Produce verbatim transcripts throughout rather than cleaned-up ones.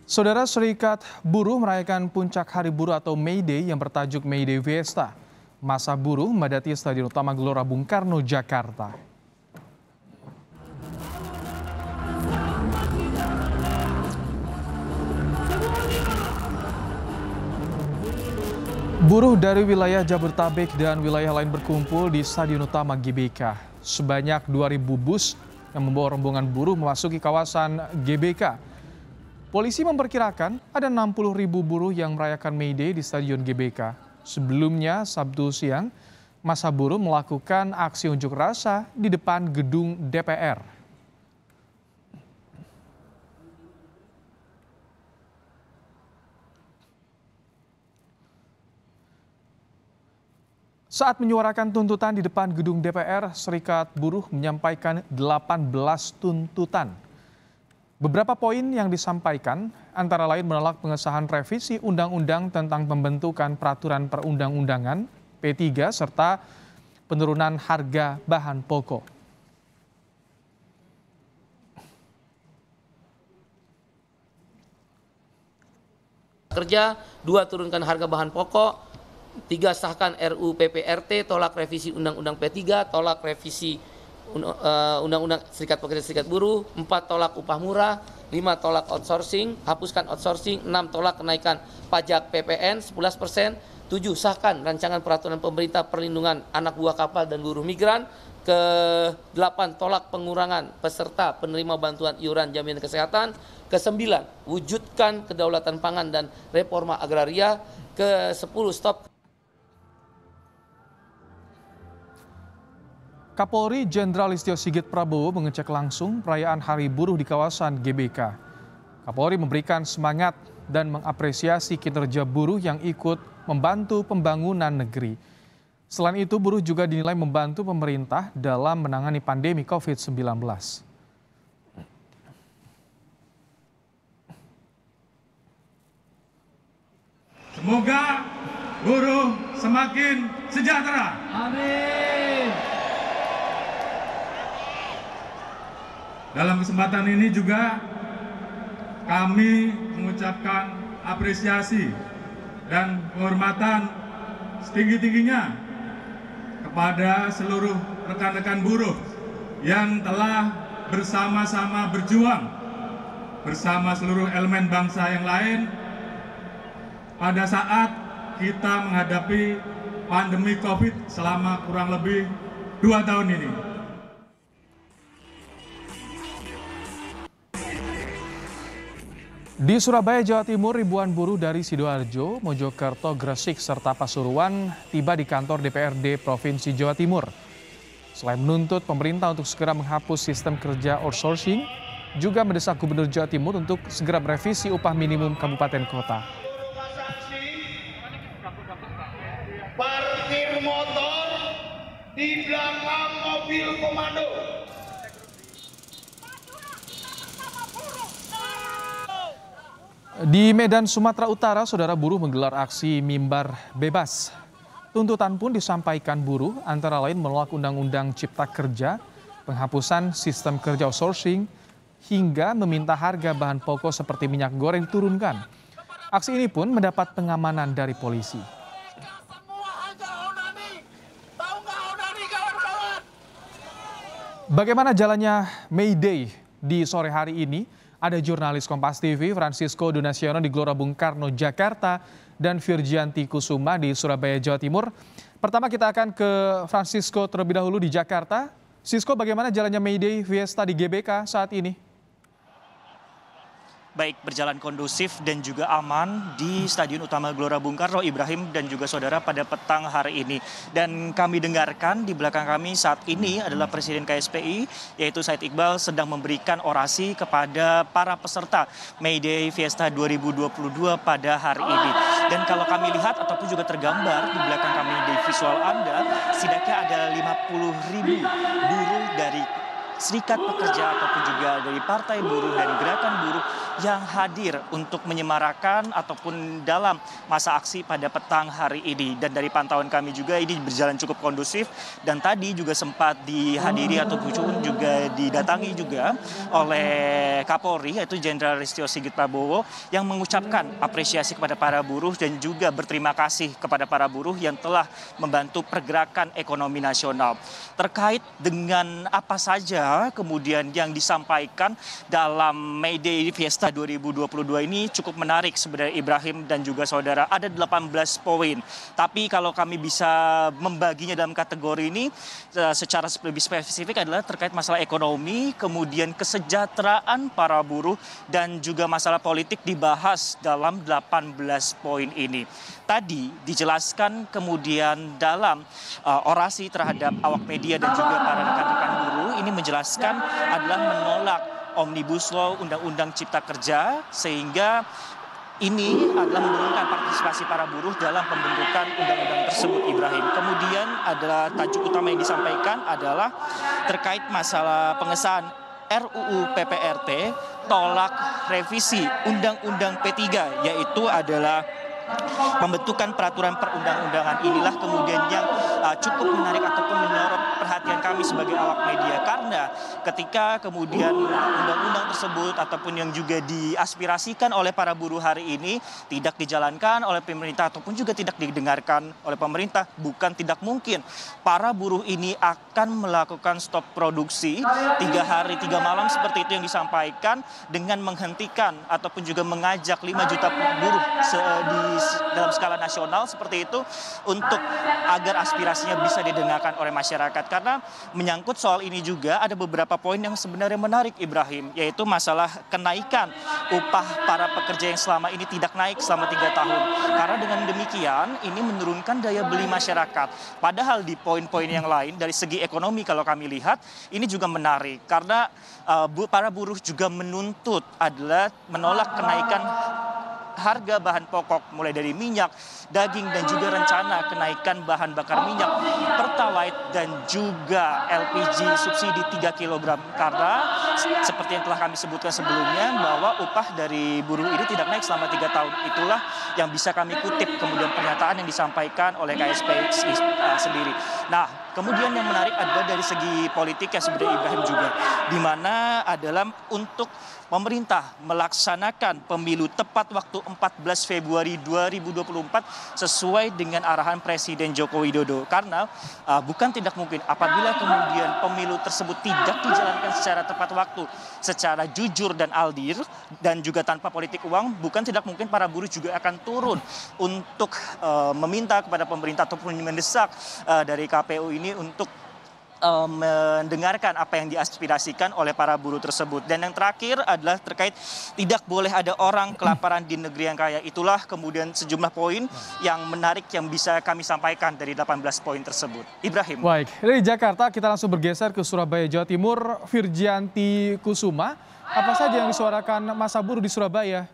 Saudara, Serikat Buruh merayakan puncak Hari Buruh atau May Day yang bertajuk May Day Fiesta. Massa buruh memadati Stadion Utama Gelora Bung Karno, Jakarta. Buruh dari wilayah Jabodetabek dan wilayah lain berkumpul di Stadion Utama G B K. Sebanyak dua ribu bus yang membawa rombongan buruh memasuki kawasan G B K. Polisi memperkirakan ada enam puluh ribu buruh yang merayakan May Day di Stadion G B K. Sebelumnya, Sabtu siang, massa buruh melakukan aksi unjuk rasa di depan gedung D P R. Saat menyuarakan tuntutan di depan gedung D P R, Serikat Buruh menyampaikan delapan belas tuntutan. Beberapa poin yang disampaikan antara lain menolak pengesahan revisi Undang-Undang tentang pembentukan peraturan perundang-undangan P tiga serta penurunan harga bahan pokok. Kerja, dua turunkan harga bahan pokok, tiga sahkan R U U P P R T, tolak revisi Undang-Undang P tiga, tolak revisi Undang-Undang Serikat Pekerja Serikat Buruh, empat tolak upah murah, lima tolak outsourcing, hapuskan outsourcing, enam tolak kenaikan pajak P P N sebelas persen, tujuh sahkan rancangan peraturan pemerintah perlindungan anak buah kapal dan buruh migran, ke delapan tolak pengurangan peserta penerima bantuan iuran jaminan kesehatan, ke sembilan wujudkan kedaulatan pangan dan reforma agraria, ke sepuluh stop. Kapolri Jenderal Listio Sigit Prabowo mengecek langsung perayaan Hari Buruh di kawasan G B K. Kapolri memberikan semangat dan mengapresiasi kinerja buruh yang ikut membantu pembangunan negeri. Selain itu, buruh juga dinilai membantu pemerintah dalam menangani pandemi covid sembilan belas. Semoga buruh semakin sejahtera. Amin. Dalam kesempatan ini juga kami mengucapkan apresiasi dan penghormatan setinggi-tingginya kepada seluruh rekan-rekan buruh yang telah bersama-sama berjuang bersama seluruh elemen bangsa yang lain pada saat kita menghadapi pandemi COVID selama kurang lebih dua tahun ini. Di Surabaya, Jawa Timur, ribuan buruh dari Sidoarjo, Mojokerto, Gresik, serta Pasuruan tiba di kantor D P R D Provinsi Jawa Timur. Selain menuntut pemerintah untuk segera menghapus sistem kerja outsourcing, juga mendesak Gubernur Jawa Timur untuk segera merevisi upah minimum kabupaten kota. Parkir motor di belakang mobil komando. Di Medan, Sumatera Utara, saudara, buruh menggelar aksi mimbar bebas. Tuntutan pun disampaikan buruh, antara lain menolak Undang-Undang Cipta Kerja, penghapusan sistem kerja outsourcing, hingga meminta harga bahan pokok seperti minyak goreng diturunkan. Aksi ini pun mendapat pengamanan dari polisi. Bagaimana jalannya May Day di sore hari ini? Ada jurnalis Kompas T V Francisco Donasiono di Gelora Bung Karno, Jakarta, dan Virgianti Kusuma di Surabaya, Jawa Timur. Pertama kita akan ke Francisco terlebih dahulu di Jakarta. Sisko, bagaimana jalannya May Day Fiesta di G B K saat ini? Baik, berjalan kondusif dan juga aman di Stadion Utama Gelora Bung Karno, Ibrahim dan juga saudara, pada petang hari ini. Dan kami dengarkan di belakang kami saat ini adalah Presiden K S P I, yaitu Said Iqbal, sedang memberikan orasi kepada para peserta May Day Fiesta dua ribu dua puluh dua pada hari ini. Dan kalau kami lihat ataupun juga tergambar di belakang kami di visual Anda, setidaknya ada lima puluh ribu buruh dari Serikat Pekerja ataupun juga dari Partai Buruh dan Gerakan Buruh yang hadir untuk menyemarakan ataupun dalam masa aksi pada petang hari ini. Dan dari pantauan kami juga ini berjalan cukup kondusif, dan tadi juga sempat dihadiri ataupun juga didatangi juga oleh Kapolri yaitu Jenderal Listio Sigit Prabowo yang mengucapkan apresiasi kepada para buruh dan juga berterima kasih kepada para buruh yang telah membantu pergerakan ekonomi nasional. Terkait dengan apa saja kemudian yang disampaikan dalam May Day Fiesta dua ribu dua puluh dua ini cukup menarik sebenarnya Ibrahim dan juga saudara. Ada delapan belas poin. Tapi kalau kami bisa membaginya dalam kategori ini secara lebih spesifik adalah terkait masalah ekonomi, kemudian kesejahteraan para buruh dan juga masalah politik dibahas dalam delapan belas poin ini. Tadi dijelaskan kemudian dalam uh, orasi terhadap awak media dan juga para rekan-rekan buruh ini menjelaskan adalah menolak Omnibus Law Undang-Undang Cipta Kerja, sehingga ini adalah menurunkan partisipasi para buruh dalam pembentukan undang-undang tersebut, Ibrahim. Kemudian adalah tajuk utama yang disampaikan adalah terkait masalah pengesahan R U U P P R T, tolak revisi Undang-Undang P tiga, yaitu adalah pembentukan peraturan perundang-undangan. Inilah kemudian yang uh, cukup menarik ataupun menyorot perhatian kami sebagai awak media, karena ketika kemudian undang-undang tersebut ataupun yang juga diaspirasikan oleh para buruh hari ini tidak dijalankan oleh pemerintah ataupun juga tidak didengarkan oleh pemerintah, bukan tidak mungkin para buruh ini akan melakukan stop produksi tiga hari tiga malam seperti itu yang disampaikan, dengan menghentikan ataupun juga mengajak lima juta buruh di dalam skala nasional seperti itu untuk agar aspirasinya bisa didengarkan oleh masyarakat. Karena menyangkut soal ini juga ada beberapa poin yang sebenarnya menarik, Ibrahim, yaitu masalah kenaikan upah para pekerja yang selama ini tidak naik selama tiga tahun. Karena dengan demikian ini menurunkan daya beli masyarakat. Padahal di poin-poin yang lain dari segi ekonomi kalau kami lihat ini juga menarik, karena uh, para buruh juga menuntut adalah menolak kenaikan harga bahan pokok mulai dari minyak, daging, dan juga rencana kenaikan bahan bakar minyak, pertalite, dan juga L P G subsidi tiga kilogram. Karena seperti yang telah kami sebutkan sebelumnya bahwa upah dari buruh ini tidak naik selama tiga tahun. Itulah yang bisa kami kutip kemudian pernyataan yang disampaikan oleh K S P I sendiri. Nah, kemudian yang menarik adalah dari segi politik ya sebenarnya Ibrahim juga, di mana adalah untuk pemerintah melaksanakan pemilu tepat waktu empat belas Februari dua ribu dua puluh empat sesuai dengan arahan Presiden Joko Widodo. Karena uh, bukan tidak mungkin apabila kemudian pemilu tersebut tidak dijalankan secara tepat waktu, secara jujur dan adil, dan juga tanpa politik uang, bukan tidak mungkin para buruh juga akan turun untuk uh, meminta kepada pemerintah ataupun mendesak uh, dari K P U ini untuk mendengarkan apa yang diaspirasikan oleh para buruh tersebut. Dan yang terakhir adalah terkait tidak boleh ada orang kelaparan di negeri yang kaya. Itulah kemudian sejumlah poin yang menarik yang bisa kami sampaikan dari delapan belas poin tersebut. Ibrahim. Baik, dari Jakarta kita langsung bergeser ke Surabaya, Jawa Timur. Firjianti Kusuma, apa saja yang disuarakan masa buruh di Surabaya?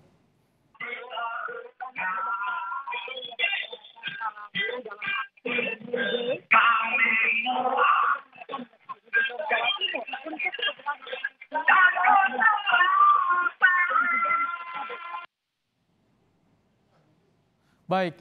Baik,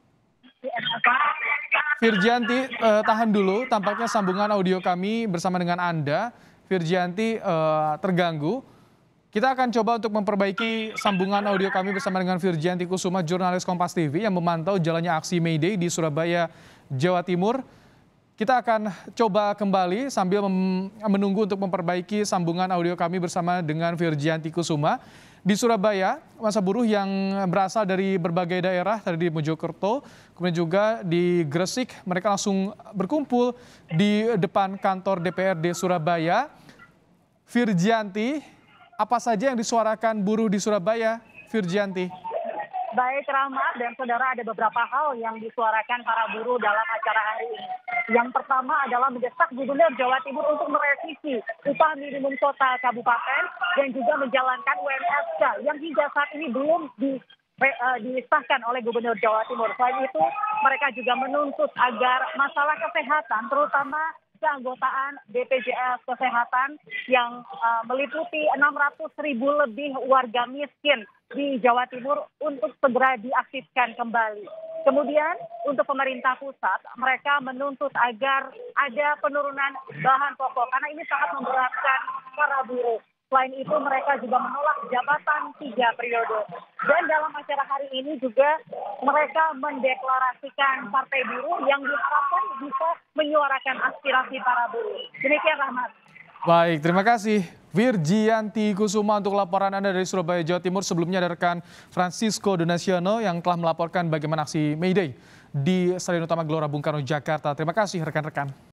Firjianti, eh, tahan dulu. Tampaknya sambungan audio kami bersama dengan Anda, Firjianti, eh, terganggu. Kita akan coba untuk memperbaiki sambungan audio kami bersama dengan Firjianti Kusuma, jurnalis Kompas T V yang memantau jalannya aksi May Day di Surabaya, Jawa Timur. Kita akan coba kembali sambil menunggu untuk memperbaiki sambungan audio kami bersama dengan Firjianti Kusuma. Di Surabaya, masa buruh yang berasal dari berbagai daerah, tadi di Mojokerto, kemudian juga di Gresik, mereka langsung berkumpul di depan kantor D P R D Surabaya. Firjianti, apa saja yang disuarakan buruh di Surabaya, Firjianti? Baik, Rahmat dan saudara, ada beberapa hal yang disuarakan para buruh dalam acara hari ini. Yang pertama adalah mendesak Gubernur Jawa Timur untuk merevisi upah minimum kota kabupaten dan juga menjalankan U M S K yang hingga saat ini belum di, uh, disahkan oleh Gubernur Jawa Timur. Selain itu, mereka juga menuntut agar masalah kesehatan, terutama keanggotaan B P J S Kesehatan yang uh, meliputi enam ratus ribu lebih warga miskin di Jawa Timur untuk segera diaktifkan kembali. Kemudian untuk pemerintah pusat, mereka menuntut agar ada penurunan bahan pokok karena ini sangat memberatkan para buruh. Selain itu mereka juga menolak jabatan tiga periode. Dan dalam acara hari ini juga mereka mendeklarasikan partai buruh yang diharapkan bisa menyuarakan aspirasi para buruh. Demikian Rahmat. Baik, terima kasih Wirjianti Kusuma untuk laporan Anda dari Surabaya, Jawa Timur. Sebelumnya ada rekan Francisco Donasiono yang telah melaporkan bagaimana aksi May Day di Stadion Utama Gelora Bung Karno, Jakarta. Terima kasih rekan-rekan.